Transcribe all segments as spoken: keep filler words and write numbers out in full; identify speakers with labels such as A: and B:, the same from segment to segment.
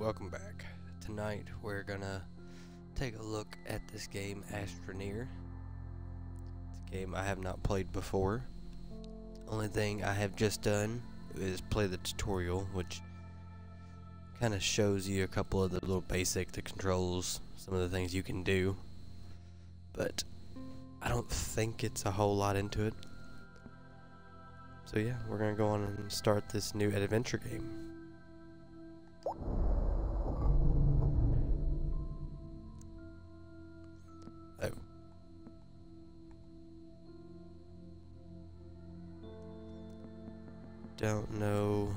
A: welcome back. Tonight we're gonna take a look at this game, Astroneer. It's a game I have not played before. Only thing I have just done is play the tutorial, which kind of shows you a couple of the little basic, the controls, some of the things you can do. But I don't think it's a whole lot into it. So yeah, we're gonna go on and start this new adventure game. Oh. Don't know.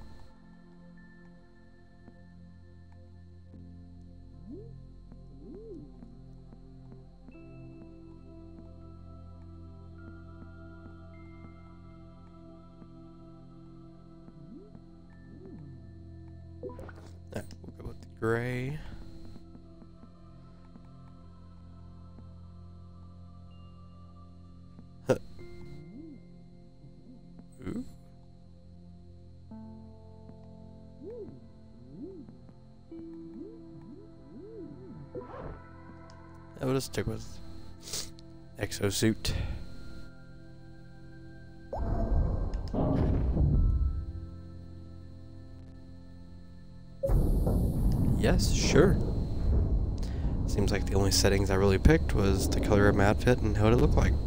A: Alright, we'll go with the gray. Huh. Ooh. I will just stick with exosuit. Yes, sure. Seems like the only settings I really picked was the color of my outfit and what it looked like.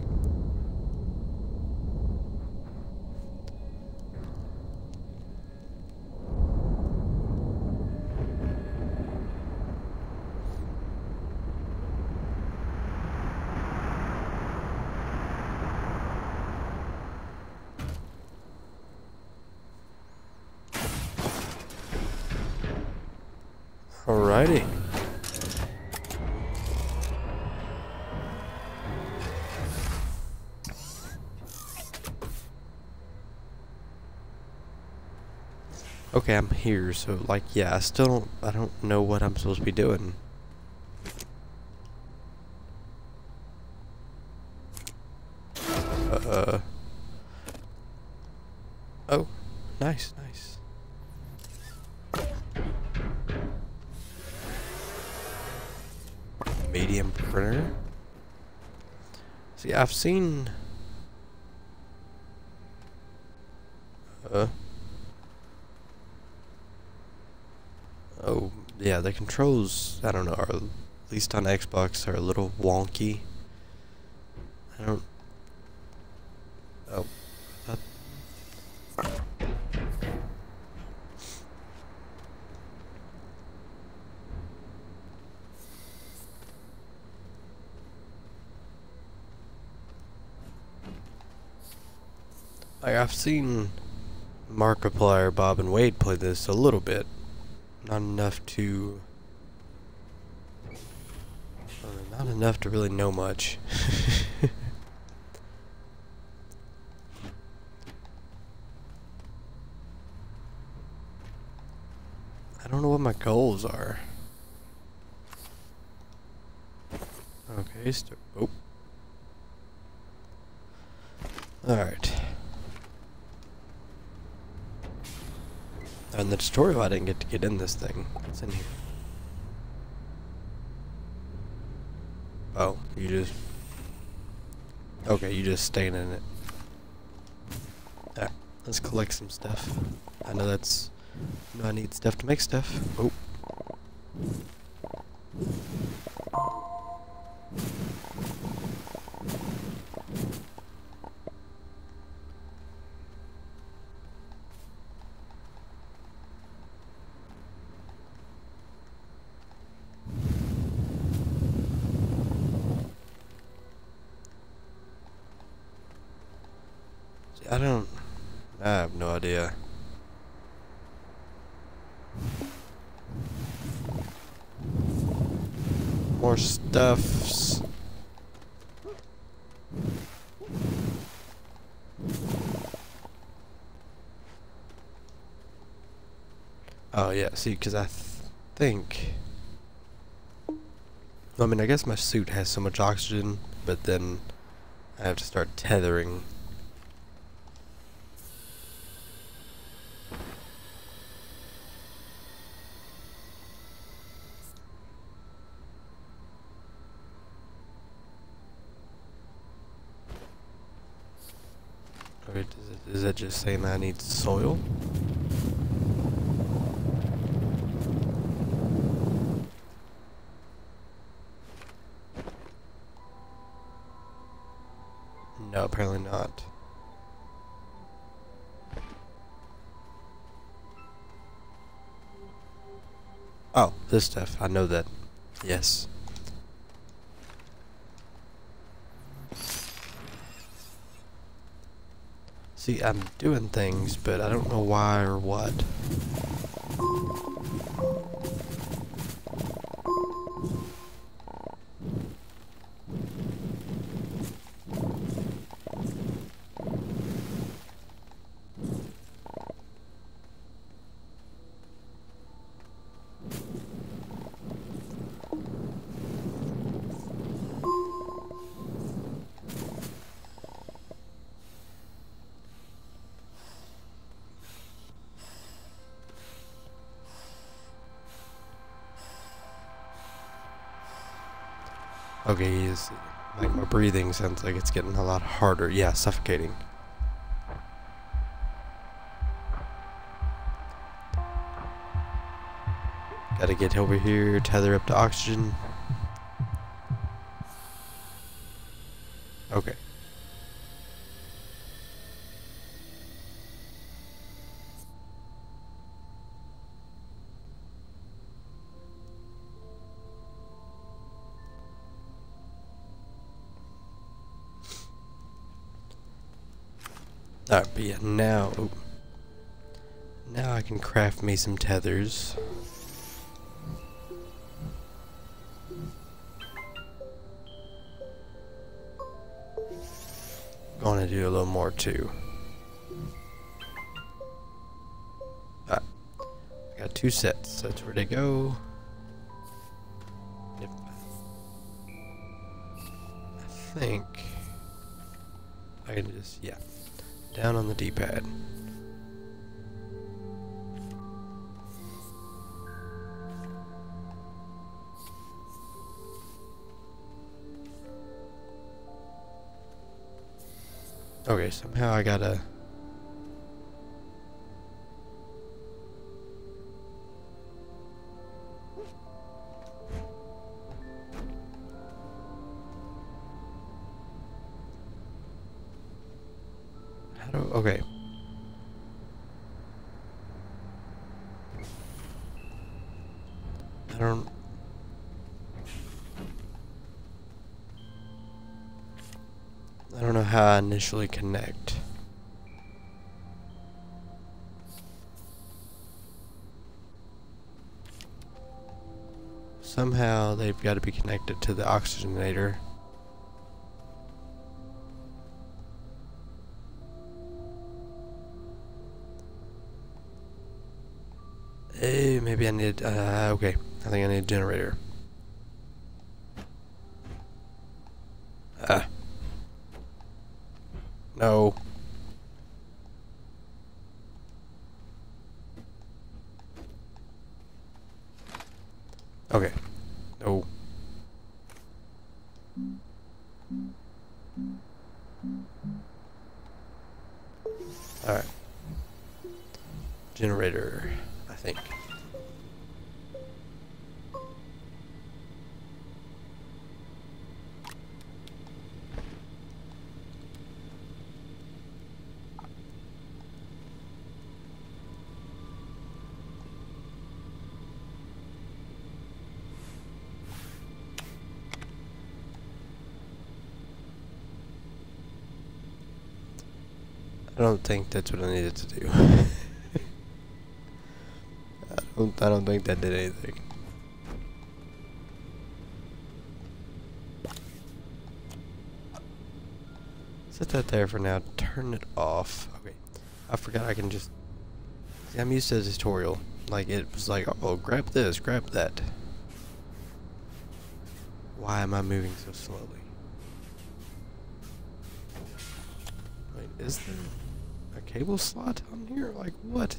A: Alrighty. Okay, I'm here, so like, yeah, I still don't, I don't know what I'm supposed to be doing. Uh. Oh, nice, nice. Medium printer. See, I've seen. Uh. Oh, yeah, the controls, I don't know, are, at least on Xbox, are a little wonky. I don't. Oh. That. Like, I've seen Markiplier, Bob, and Wade play this a little bit. Not enough to... Uh, not enough to really know much. I don't know what my goals are. Okay, start... Oh. Alright. In the tutorial, I didn't get to get in this thing. What's in here? Oh, you just... Okay, you just staying in it. Alright, let's collect some stuff. I know that's... I know I need stuff to make stuff. Oh. I don't... I have no idea. More stuffs. Oh yeah, see, because I th think... I mean, I guess my suit has so much oxygen, but then I have to start tethering. Okay, does it, is it just saying I need soil? No, apparently not. Oh, this stuff. I know that. Yes. See, I'm doing things, but I don't know why or what. Okay, he's like my breathing sounds like it's getting a lot harder. Yeah, suffocating. Gotta get over here, tether up to oxygen. Okay. Alright, but yeah, now, oh, now I can craft me some tethers. Gonna do a little more too. Alright, I got two sets. That's where they go. Yep. I think I can just, yeah, down on the D-pad. Okay, somehow I gotta... How do... Okay. I don't... I don't know how I initially connect. Somehow they've got to be connected to the oxygenator. Hey, maybe I need, uh, okay. I think I need a generator. Ah. No. Okay. No. Alright. Generator, I think. I don't think that's what I needed to do. I don't I don't think that did anything. Set that there for now. Turn it off. Okay. I forgot I can just... See, I'm used to the tutorial. Like, it was like, oh, grab this, grab that. Why am I moving so slowly? Wait, is there a cable slot on here? Like, what?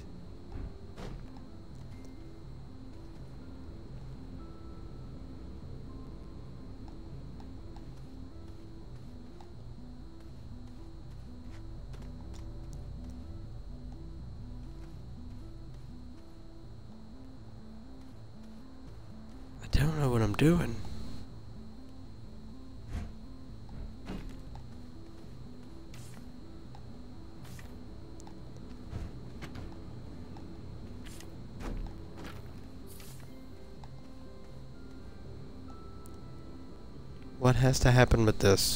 A: what I'm doing. What has to happen with this?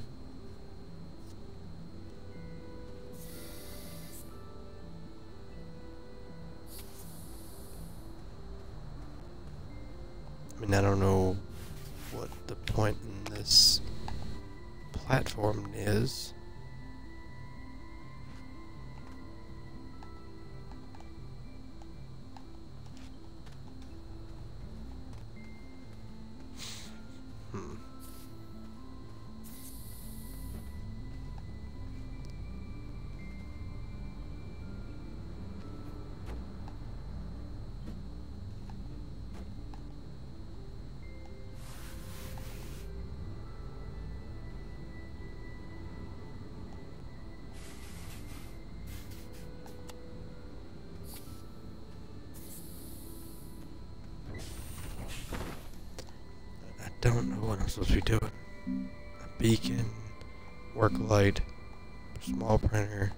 A: I mean, I don't know what the point in this platform is. Hmm. I don't know what I'm supposed to be doing. A beacon, work light, small printer.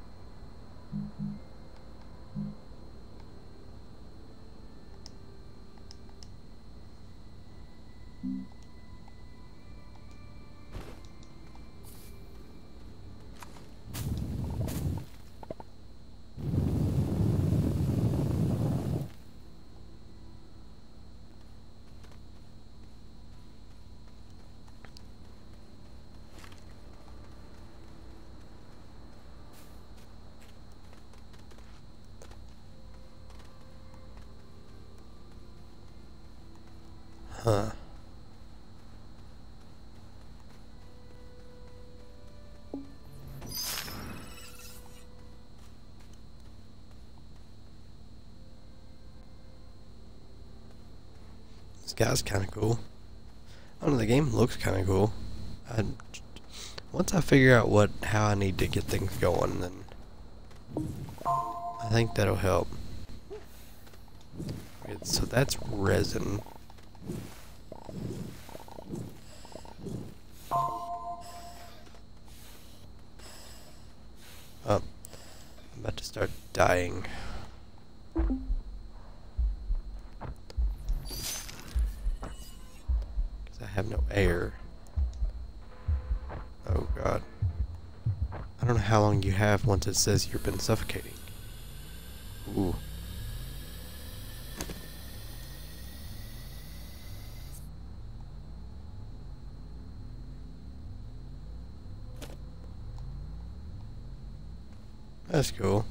A: Huh. This guy's kind of cool. I don't know, the game looks kind of cool. I, once I figure out what how I need to get things going, then I think that'll help. Okay, so that's resin. Oh, I'm about to start dying. I have no air. Oh god. I don't know how long you have once it says you've been suffocating. Ooh. That's cool.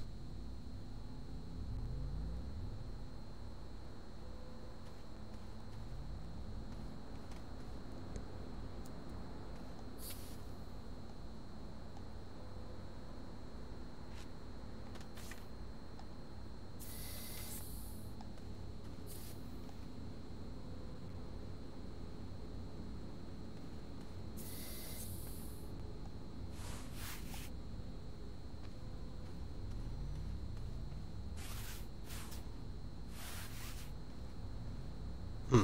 A: Hmm.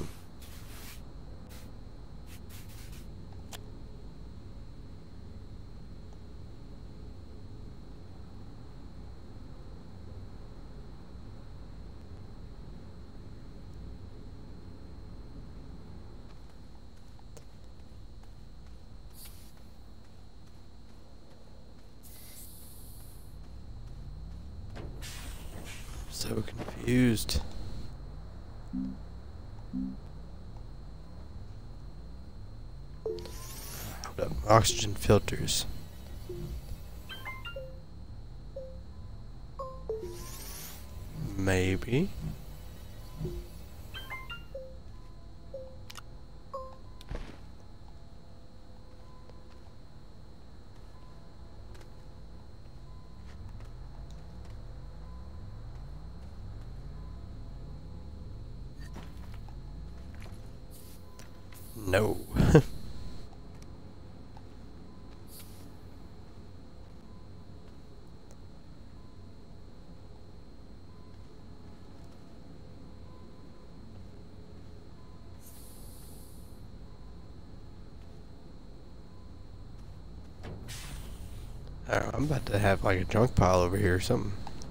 A: So confused. Hold up. Oxygen filters. Maybe. No. I don't know, I'm about to have like a junk pile over here or something.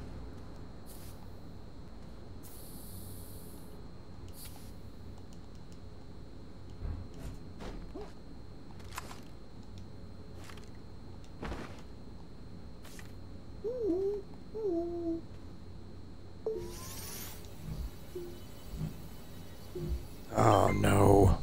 A: Oh no.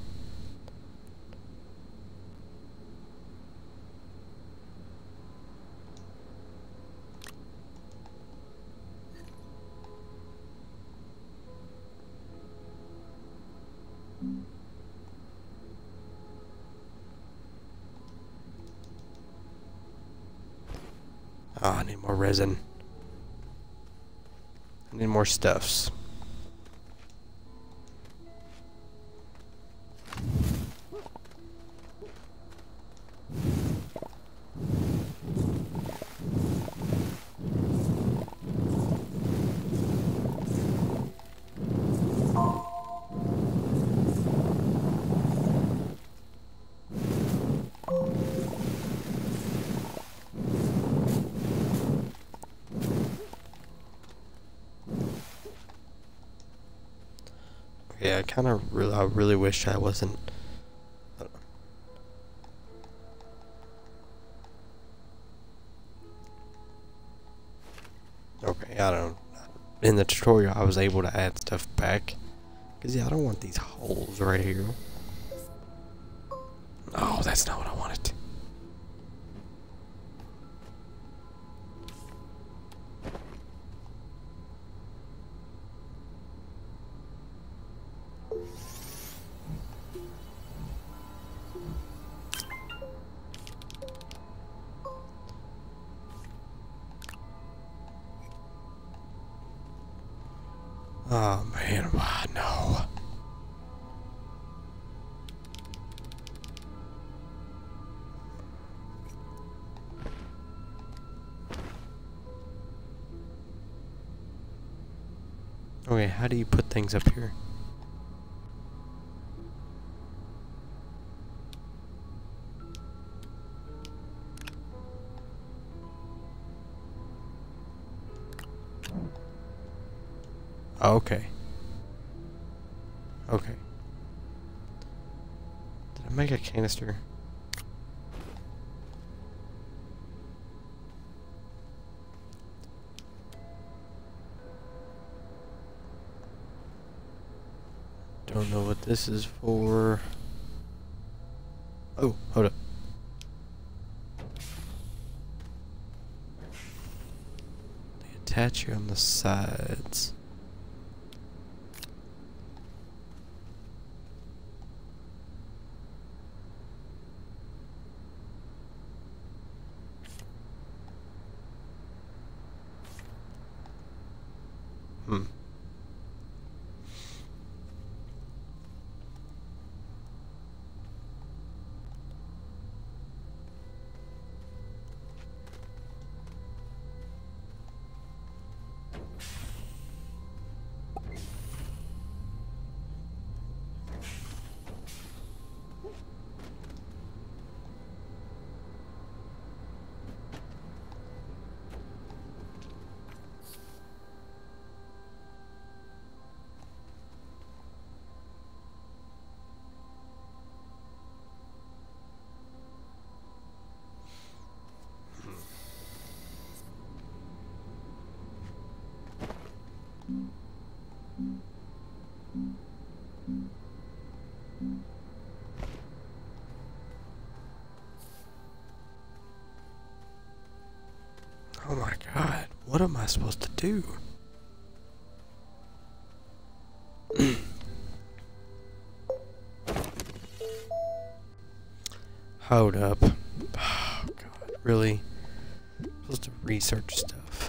A: Oh, I need more resin. I need more stuffs. Yeah, I kind of really, I really wish I wasn't. Okay, I don't. In the tutorial, I was able to add stuff back. Cause yeah, I don't want these holes right here. Oh, that's not what I wanted. Oh man, why no? Okay, how do you put things up here? Okay. Okay. Did I make a canister? Don't know what this is for. Oh, hold up. They attach you on the sides. Hmm. Oh my god, what am I supposed to do? Hold up. Oh god, really? I'm supposed to research stuff.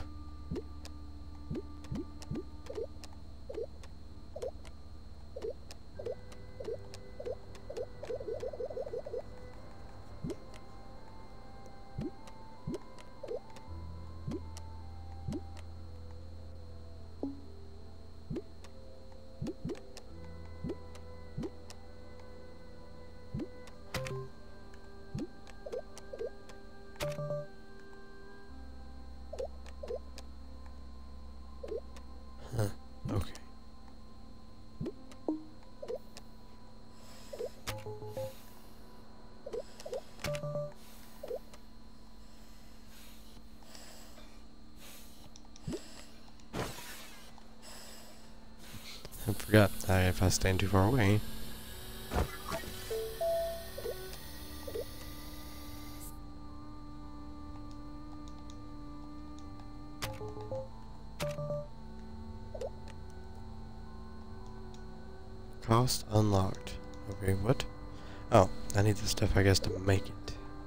A: forgot that if I stand too far away. Cost unlocked. Okay, what? Oh, I need the stuff, I guess, to make it.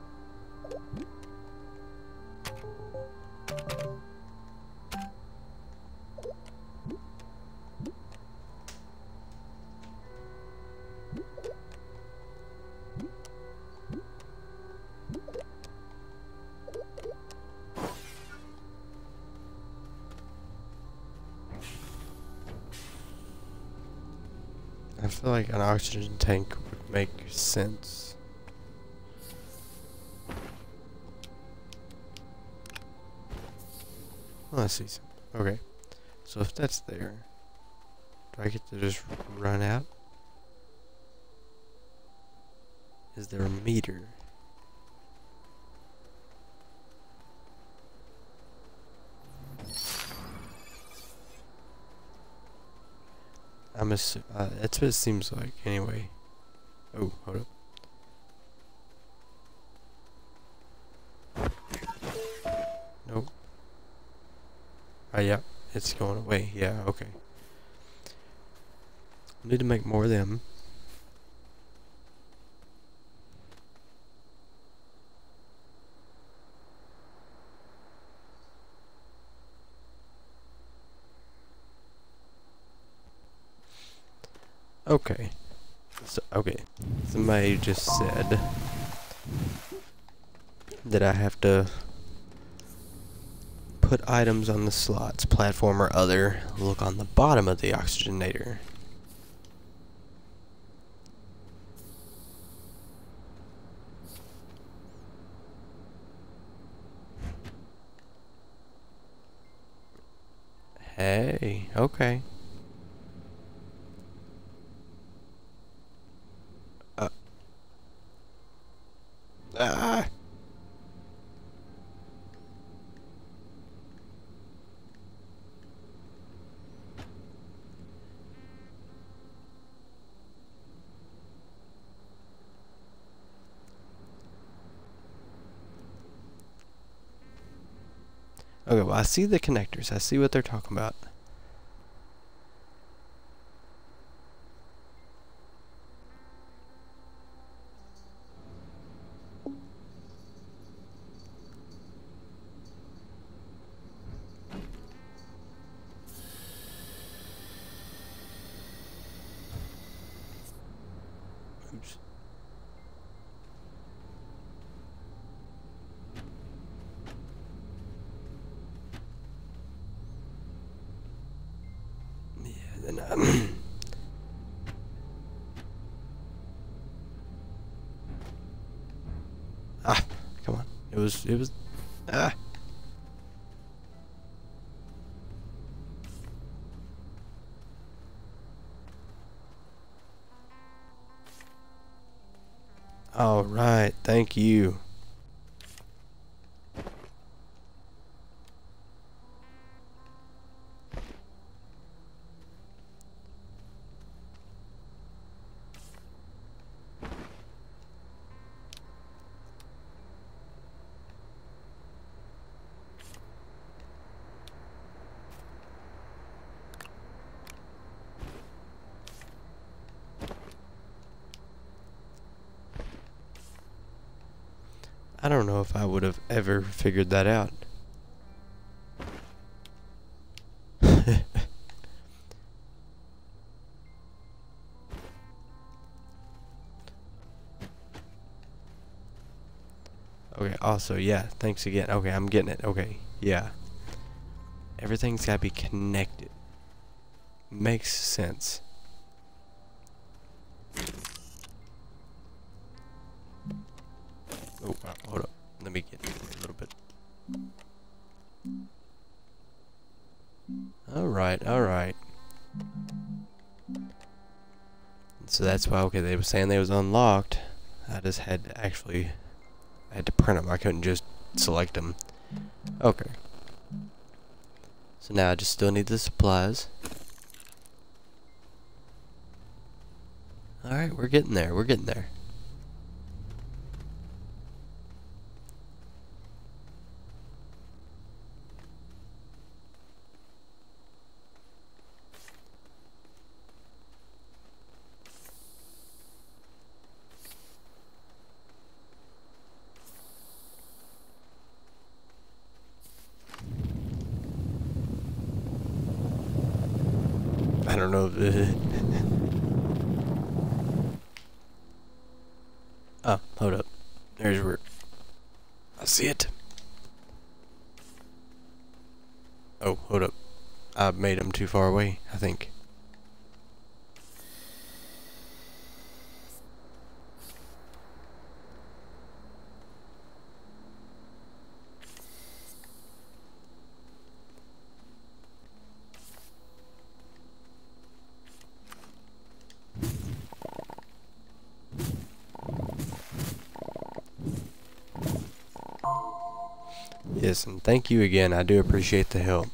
A: I feel like an oxygen tank would make sense. Oh, I see some. Okay. So if that's there, do I get to just run out? Is there a meter? I'm assu- uh, that's what it seems like, anyway. Oh, hold up. Nope. Oh, yeah, it's going away. Yeah, okay. Need to make more of them. Okay. So, okay. Somebody just said that I have to put items on the slots, platform or other, look on the bottom of the oxygenator. Hey, okay. Uh. Ah. Okay, well, I see the connectors. I see what they're talking about. Oops. Yeah, then um Ah, come on. It was, it was, ah. All right, thank you. I don't know if I would have ever figured that out. Okay, also, yeah, thanks again. Okay, I'm getting it. Okay, yeah. Everything's gotta be connected. Makes sense. Oh, wow, hold up. Let me get a little bit. Alright, alright. So that's why, okay, they were saying they was unlocked. I just had to actually, I had to print them. I couldn't just select them. Okay. So now I just still need the supplies. Alright, we're getting there. We're getting there. I don't know. Oh, hold up. There's where I see it. Oh, hold up. I made him too far away, I think. Yes, and thank you again. I do appreciate the help.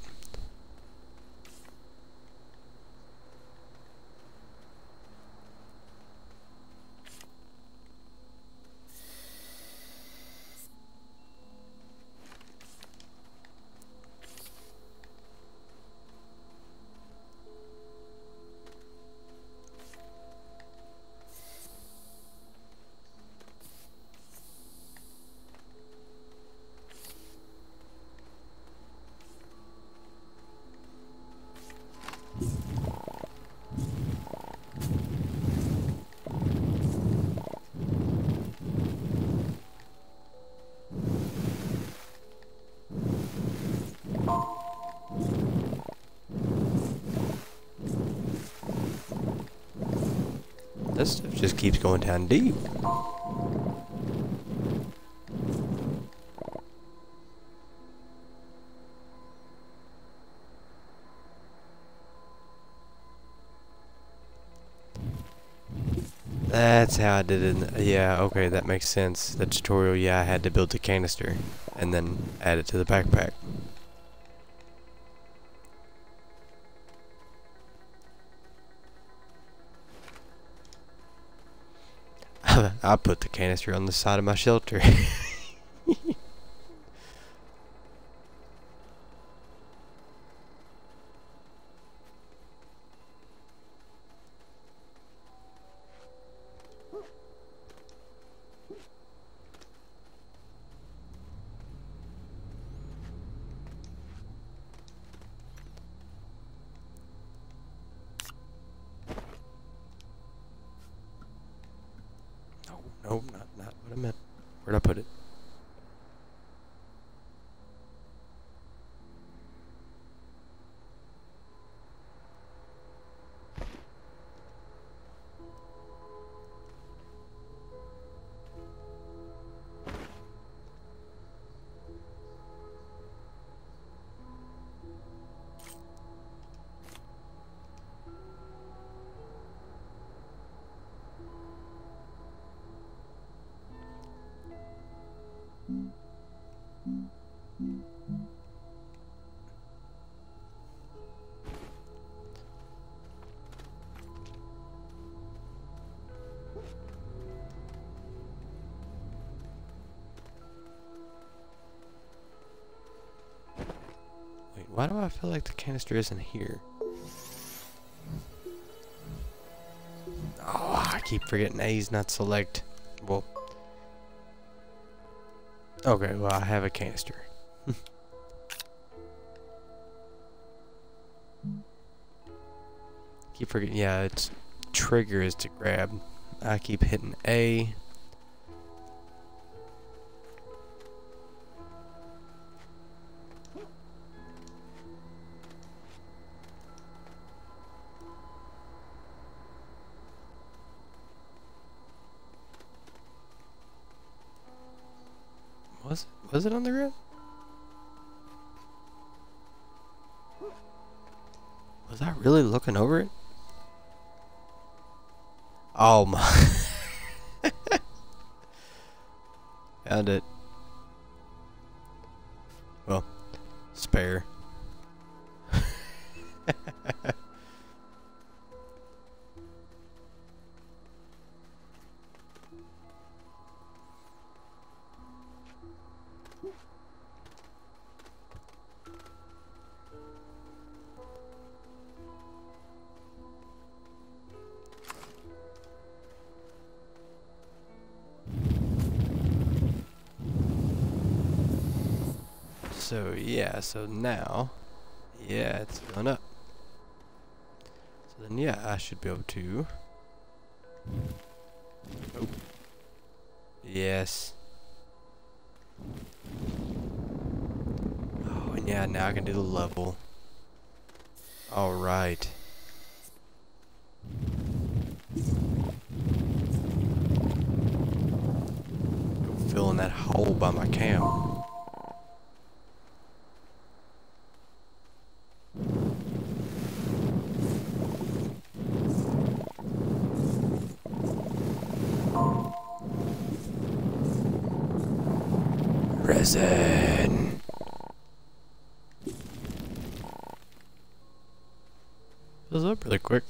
A: This stuff just keeps going down deep. That's how I did it. In the, yeah, okay, that makes sense. The tutorial, yeah, I had to build the canister and then add it to the backpack. I put the canister on the side of my shelter. Nope, not, not what I meant. Where'd I put it? Wait, why do I feel like the canister isn't here? Oh, I keep forgetting A's not select. Well, okay, well, I have a canister. Keep forgetting, yeah, it's trigger is to grab. I keep hitting A. Was was it on the ground? Was I really looking over it? Oh my. Found it. Well, spare. So yeah, so now, yeah, it's going up. So then yeah, I should be able to. Oh. Yes. Oh, and yeah, now I can do the level. All right. Go fill in that hole by my camp. Resin. Fills up really quick.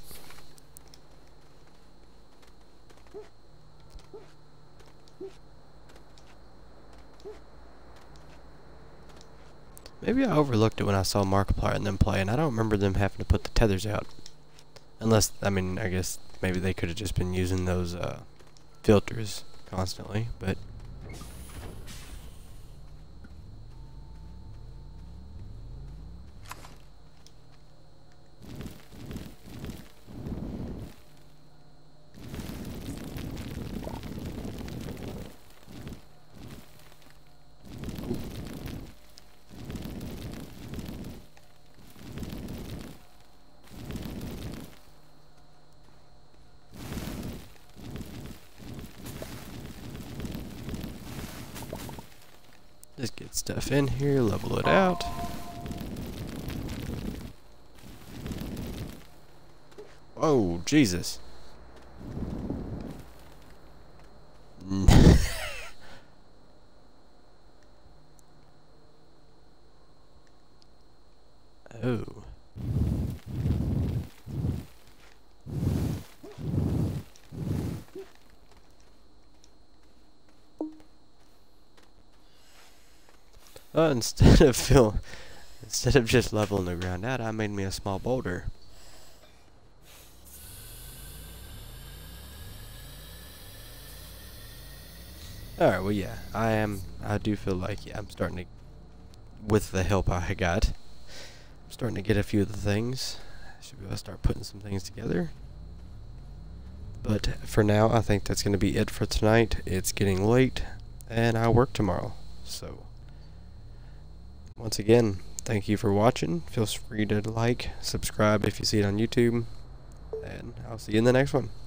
A: Maybe I overlooked it when I saw Markiplier and them playing. I don't remember them having to put the tethers out. Unless, I mean, I guess maybe they could have just been using those uh, filters constantly, but... Just get stuff in here, level it out. Oh, Jesus. Oh. Uh, instead of fill, instead of just leveling the ground out, I made me a small boulder. Alright, well yeah, I am, I do feel like, yeah, I'm starting to, with the help I got, I'm starting to get a few of the things. I should be able to start putting some things together. But for now, I think that's going to be it for tonight. It's getting late, and I work tomorrow, so... Once again, thank you for watching. Feel free to like, subscribe if you see it on YouTube, and I'll see you in the next one.